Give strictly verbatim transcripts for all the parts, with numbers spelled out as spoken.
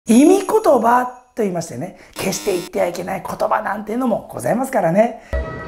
意味言葉と言いましてね、決して言ってはいけない言葉なんていうのもございますからね。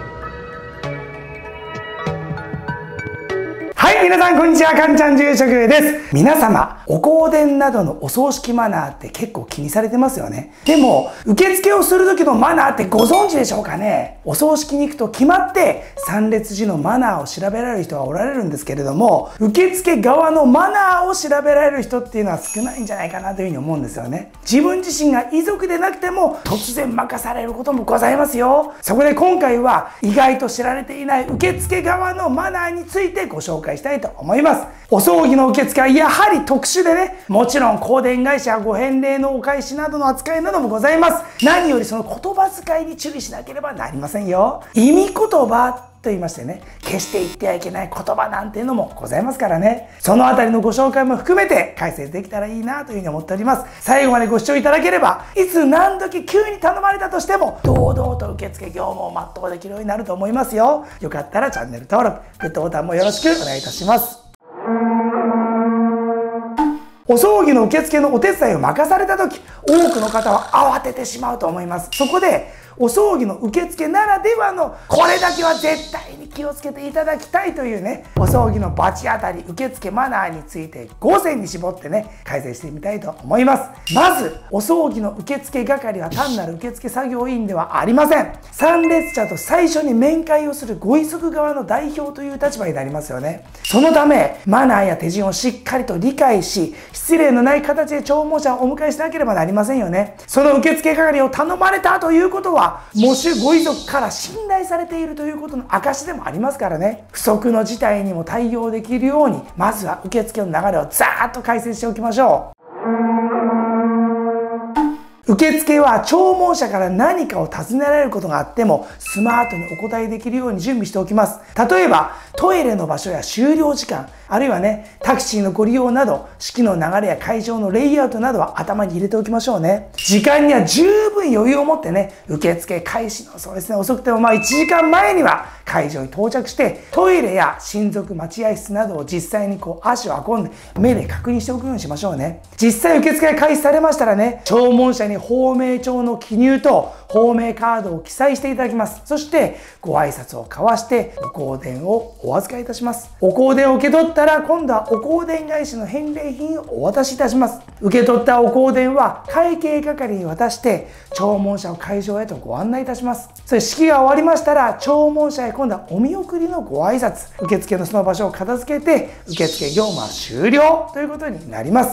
はい、皆さんこんにちは、かんちゃん住職です。皆様、お香典などのお葬式マナーって結構気にされてますよね。でも、受付をする時のマナーってご存知でしょうかね。お葬式に行くと決まって参列時のマナーを調べられる人はおられるんですけれども、受付側のマナーを調べられる人っていうのは少ないんじゃないかなというふうに思うんですよね。自分自身が遺族でなくても突然任されることもございますよ。そこで今回は意外と知られていない受付側のマナーについてご紹介したいと思います。お葬儀の受付はやはり特殊でね、もちろん香典返しやご返礼のお返しなどの扱いなどもございます。何よりその言葉遣いに注意しなければなりませんよ。意味言葉と言いましてね、決して言ってはいけない言葉なんていうのもございますからね。そのあたりのご紹介も含めて解説できたらいいなというふうに思っております。最後までご視聴いただければ、いつ何時急に頼まれたとしても堂々と受付業務を全うできるようになると思いますよ。よかったらチャンネル登録、グッドボタンもよろしくお願いいたします。お葬儀の受付のお手伝いを任された時、多くの方は慌ててしまうと思います。そこでお葬儀の受付ならではのこれだけは絶対に気をつけていただきたいというね、お葬儀の罰当たり受付マナーについてごせんに絞ってね、解説してみたいと思います。まず、お葬儀の受付係は単なる受付作業員ではありません。参列者と最初に面会をするご遺族側の代表という立場になりますよね。そのため、マナーや手順をしっかりと理解し、失礼のない形で弔問者をお迎えしなければなりませんよね。その受付係を頼まれたということは、もしご遺族から信頼されているということの証でもありますからね。不測の事態にも対応できるように、まずは受付の流れをざーっと解説しておきましょう。受付は弔問者から何かを尋ねられることがあってもスマートにお答えできるように準備しておきます。例えばトイレの場所や終了時間、あるいはね、タクシーのご利用など式の流れや会場のレイアウトなどは頭に入れておきましょうね。時間には十分余裕を持ってね、受付開始のそうですね、遅くてもまあいちじかんまえには会場に到着してトイレや親族待合室などを実際にこう足を運んで目で確認しておくようにしましょうね。実際受付が開始されましたらね、弔問者に芳名帳の記入と芳名カードを記載していただきます。そしてご挨拶を交わしてお香典をお預かりいたします。お香典を受け取ったら今度はお香典返しの返礼品をお渡しいたします。受け取ったお香典は会計係に渡して弔問者を会場へとご案内いたします。それ式が終わりましたら弔問者へ今度はお見送りのご挨拶、受付のその場所を片付けて受付業務は終了ということになります。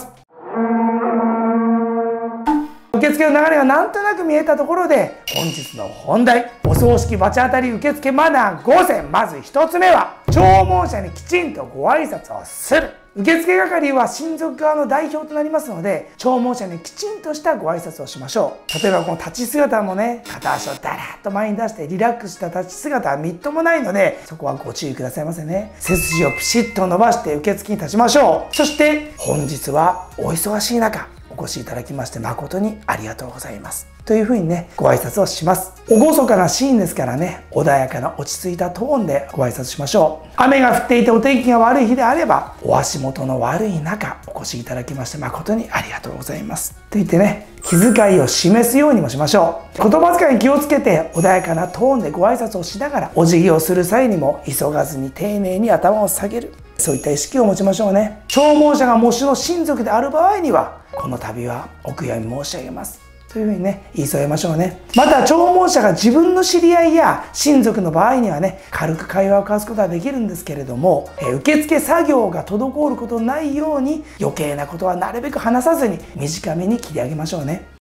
受付の流れがなんとなく見えたところで本日の本題、お葬式罰当たり受付マナーごせん。まずひとつめは弔問者にきちんとご挨拶をする。受付係は親族側の代表となりますので、弔問者にきちんとしたご挨拶をしましょう。例えばこの立ち姿もね、片足をだらっと前に出してリラックスした立ち姿はみっともないので、そこはご注意くださいませね。背筋をピシッと伸ばして受付に立ちましょう。そして本日はお忙しい中お越しいただきまして誠にありがとうございますというふうにね、ご挨拶をします。厳かなシーンですからね、穏やかな落ち着いたトーンでご挨拶しましょう。雨が降っていてお天気が悪い日であれば、お足元の悪い中お越しいただきまして誠にありがとうございますと言ってね、気遣いを示すようにもしましょう。言葉遣いに気をつけて穏やかなトーンでご挨拶をしながら、お辞儀をする際にも急がずに丁寧に頭を下げる、そういった意識を持ちましょうね。弔問者がもしの親族である場合には、この度はお悔やみ申し上げますというふうにね、言い添えましょうね。また弔問者が自分の知り合いや親族の場合にはね、軽く会話を交わすことはできるんですけれども、え受付作業が滞ることないように余計なことはなるべく話さずに短めに切り上げましょうね。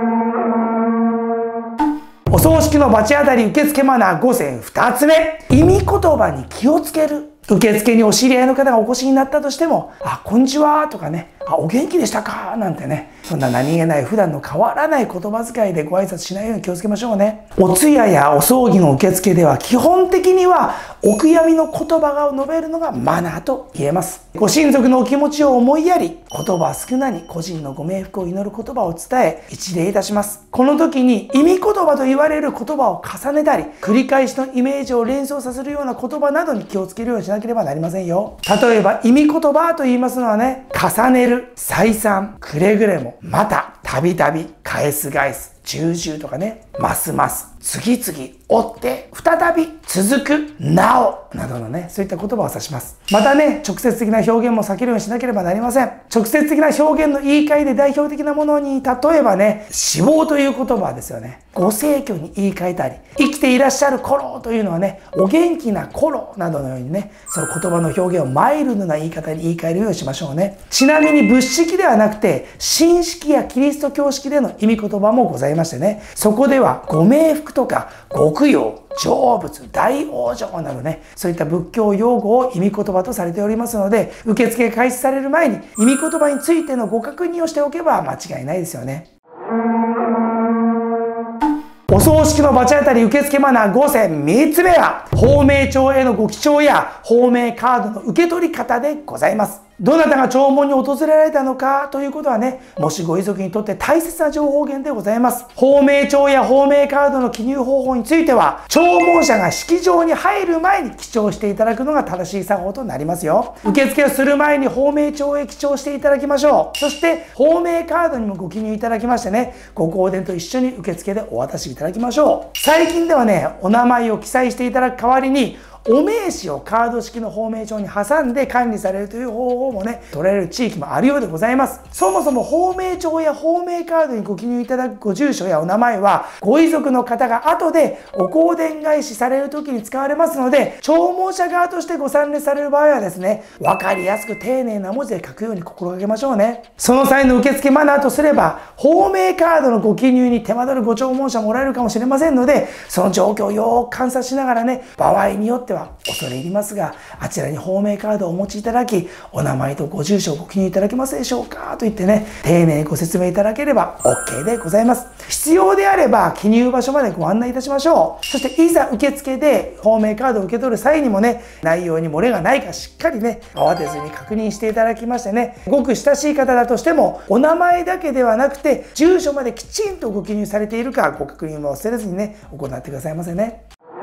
お葬式の罰当たり受付マナーごせん。ふたつめ、意味言葉に気をつける。受付にお知り合いの方がお越しになったとしても、あ、こんにちはとかね、あ、お元気でしたかなんてね、そんな何気ない普段の変わらない言葉遣いでご挨拶しないように気をつけましょうね。お通夜やお葬儀の受付では基本的にはお悔やみの言葉が述べるのがマナーと言えます。ご親族のお気持ちを思いやり、言葉少なに個人のご冥福を祈る言葉を伝え一礼いたします。この時に意味言葉と言われる言葉を重ねたり、繰り返しのイメージを連想させるような言葉などに気をつけるようにしななければなりませんよ。例えば、意味言葉と言いますのはね、重ねる、再三、くれぐれも、また、たびたび、返す返す、重々とかね、ますます、次々、追って、再び、続く、なお、などのね、そういった言葉を指します。またね、直接的な表現も避けるようにしなければなりません。直接的な表現の言い換えで代表的なものに、例えばね、死亡という言葉ですよね。ご逝去に言い換えたり、生きていらっしゃる頃というのはね、お元気な頃などのようにね、その言葉の表現をマイルドな言い方に言い換えるようにしましょうね。ちなみに仏式ではなくて、神式やキリスト教式での意味言葉もございましてね、そこではご冥福とか極陽、成仏、大往生などね、そういった仏教用語を意味言葉とされておりますので、受付が開始される前に意味言葉についてのご確認をしておけば間違いないですよね。お葬式の罰当たり受付マナーご選みっつめは、芳名帳へのご記帳や芳名カードの受け取り方でございます。どなたが弔問に訪れられたのかということはね、もしご遺族にとって大切な情報源でございます。芳名帳や芳名カードの記入方法については、弔問者が式場に入る前に記帳していただくのが正しい作法となりますよ。受付をする前に芳名帳へ記帳していただきましょう。そして、芳名カードにもご記入いただきましてね、ご香典と一緒に受付でお渡しいただきましょう。最近ではね、お名前を記載していただく代わりに、お名刺をカード式の芳名帳に挟んで管理されるという方法もね、取られる地域もあるようでございます。そもそも芳名帳や芳名カードにご記入いただくご住所やお名前は、ご遺族の方が後でお香典返しされる時に使われますので、弔問者側としてご参列される場合はですね、わかりやすく丁寧な文字で書くように心がけましょうね。その際の受付マナーとすれば、芳名カードのご記入に手間取るご弔問者もおられるかもしれませんので、その状況をよーく観察しながらね、場合によっては恐れ入りますが、あちらに芳名カードをお持ちいただき、お名前とご住所をご記入いただけますでしょうかと言ってね、丁寧にご説明いただければ OK でございます。必要であれば記入場所までご案内いたしましょう。そしていざ受付で芳名カードを受け取る際にもね、内容に漏れがないかしっかりね、慌てずに確認していただきましてね、ごく親しい方だとしても、お名前だけではなくて、住所まできちんとご記入されているかご確認も忘れずにね、行ってくださいませね。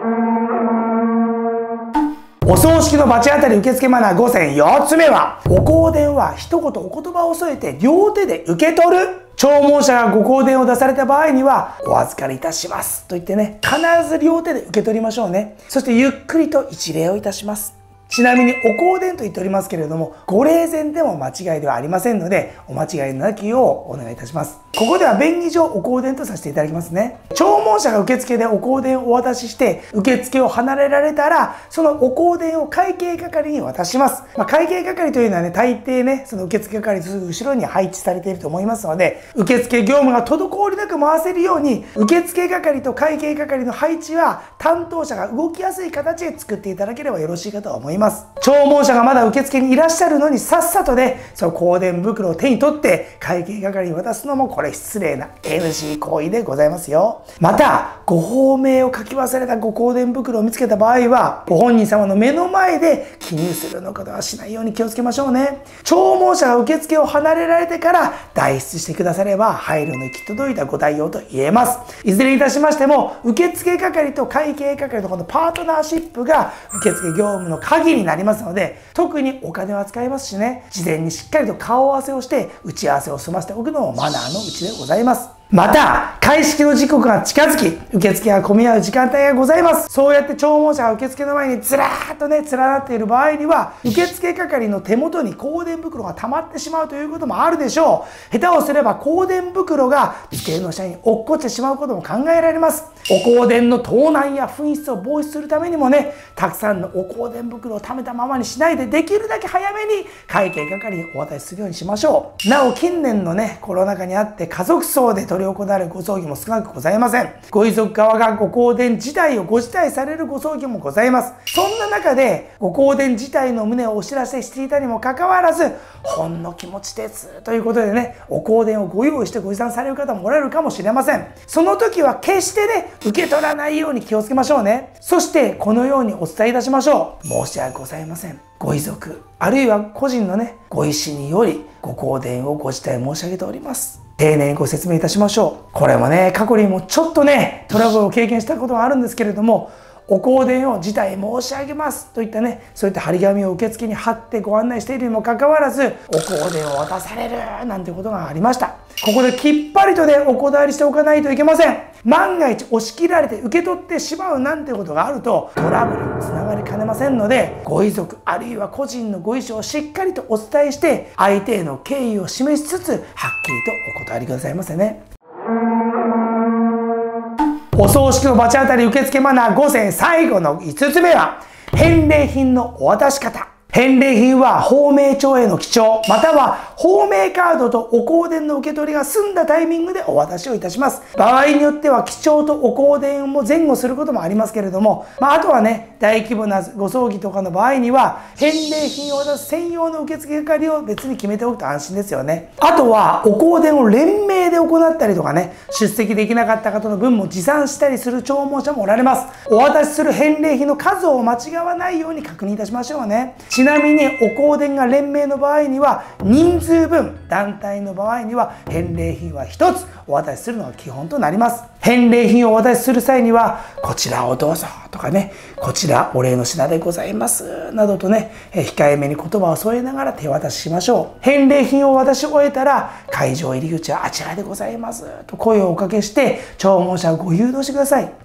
お葬式の罰当たり受付マナーご選よっつめは、ご香典は一言お言葉を添えて両手で受け取る。弔問者がご香典を出された場合には、お預かりいたしますと言ってね、必ず両手で受け取りましょうね。そしてゆっくりと一礼をいたします。ちなみにお香典と言っておりますけれども、ご霊前でも間違いではありませんので、お間違いなきようお願いいたします。ここでは便宜上お香典とさせていただきますね。弔問者が受付でお香典をお渡しして、受付を離れられたら、そのお香典を会計係に渡します。まあ、会計係というのはね、大抵ね、その受付係すぐ後ろに配置されていると思いますので、受付業務が滞りなく回せるように、受付係と会計係の配置は担当者が動きやすい形で作っていただければよろしいかと思います。弔問者がまだ受付にいらっしゃるのに、さっさとね、その香典袋を手に取って会計係に渡すのもこれ失礼な エヌシー 行為でございますよ。また、ご芳名を書き忘れたご香典袋を見つけた場合は、ご本人様の目の前で記入するのかはしないように気をつけましょうね。弔問者が受付を離れられてから代筆してくだされば、配慮の行き届いたご対応と言えます。いずれにいたしましても、受付係と会計係のこのパートナーシップが受付業務の鍵になりますので、特にお金は使いますしね、事前にしっかりと顔合わせをして打ち合わせを済ませておくのもマナーのうちでございます。また、開式の時刻が近づき、受付が混み合う時間帯がございます。そうやって弔問者が受付の前にずらーっとね、連なっている場合には、受付係の手元に香典袋が溜まってしまうということもあるでしょう。下手をすれば香典袋が机の下に落っこちてしまうことも考えられます。お香典の盗難や紛失を防止するためにもね、たくさんのお香典袋を溜めたままにしないで、できるだけ早めに会計係にお渡しするようにしましょう。なお、近年のね、コロナ禍にあって家族葬で執り行われるご葬儀も少なくございません。ご遺族側がご香典自体をご辞退されるご葬儀もございます。そんな中で、ご香典自体の旨をお知らせしていたにもかかわらず、ほんの気持ちですということでね、お香典をご用意してご持参される方もおられるかもしれません。その時は決してね、受け取らないように気をつけましょうね。そして、このようにお伝えいたしましょう。申し訳ございません。ご遺族、あるいは個人のね、ご意思により、ご香典をご辞退申し上げております。丁寧にご説明いたしましょう。これもね、過去にもちょっとね、トラブルを経験したことがあるんですけれども、 お香典を辞退申し上げますといったね、そういった張り紙を受付に貼ってご案内しているにもかかわらず、お香典を渡されるなんてことがありました。ここできっぱりとね、お断りしておかないといけません。万が一押し切られて受け取ってしまうなんてことがあると、トラブルにつながりかねませんので、ご遺族あるいは個人のご意思をしっかりとお伝えして、相手への敬意を示しつつ、はっきりとお断りくださいませね。お葬式の罰当たり受付マナーごせん最後のいつつめは、返礼品のお渡し方。返礼品は芳名帳への記帳、または芳名カードとお香典の受け取りが済んだタイミングでお渡しをいたします。場合によっては記帳とお香典も前後することもありますけれども、まあ、あとはね、大規模なご葬儀とかの場合には、返礼品を渡す専用の受付係を別に決めておくと安心ですよね。あとは、お香典を連名で行ったりとかね、出席できなかった方の分も持参したりする弔問者もおられます。お渡しする返礼品の数を間違わないように確認いたしましょうね。ちなみにお香典が連名の場合には人数分、団体の場合には返礼品はひとつお渡しするのが基本となります。返礼品をお渡しする際には、こちらをどうぞとかね、こちらお礼の品でございますなどとね、控えめに言葉を添えながら手渡ししましょう。返礼品を渡し終えたら、会場入り口はあちらでございますと声をおかけして弔問者をご誘導してください。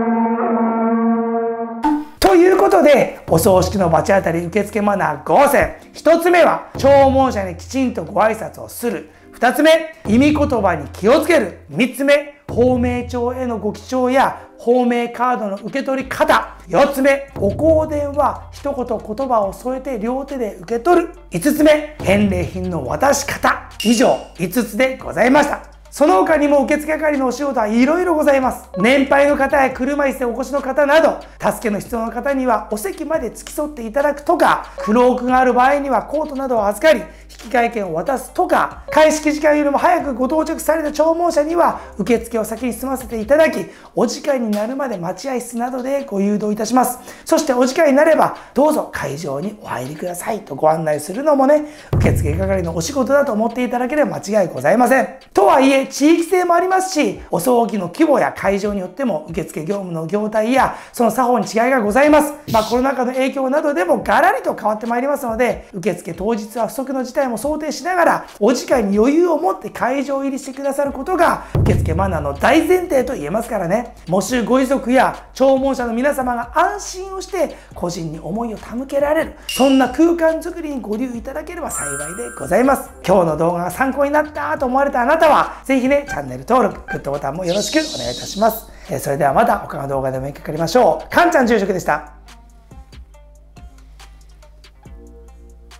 ということで、お葬式の罰当たり受付マナーごせん。ひとつめは、弔問者にきちんとご挨拶をする。ふたつめ、意味言葉に気をつける。みっつめ、芳名帳へのご記帳や芳名カードの受け取り方。よっつめ、お香典は一言言葉を添えて両手で受け取る。いつつめ、返礼品の渡し方。以上、いつつでございました。その他にも受付係のお仕事はいろいろございます。年配の方や車椅子でお越しの方など、助けの必要な方にはお席まで付き添っていただくとか、クロークがある場合にはコートなどを預かり、引換券を渡すとか、開式時間よりも早くご到着された弔問者には、受付を先に済ませていただき、お時間になるまで待合室などでご誘導いたします。そしてお時間になれば、どうぞ会場にお入りくださいとご案内するのもね、受付係のお仕事だと思っていただければ間違いございません。とはいえ、地域性もありますし、お葬儀の規模や会場によっても受付業務の業態やその作法に違いがございます。まあコロナ禍の影響などでもガラリと変わってまいりますので、受付当日は不測の事態も想定しながら、お時間に余裕を持って会場入りしてくださることが受付マナーの大前提と言えますからね。もしご遺族や弔問者の皆様が安心をして個人に思いを手向けられる、そんな空間づくりにご留意いただければ幸いでございます。今日の動画が参考になったと思われたあなたは、ぜひね、チャンネル登録、グッドボタンもよろしくお願いいたします。それではまた他の動画でお目にかかりましょう。かんちゃん住職でした。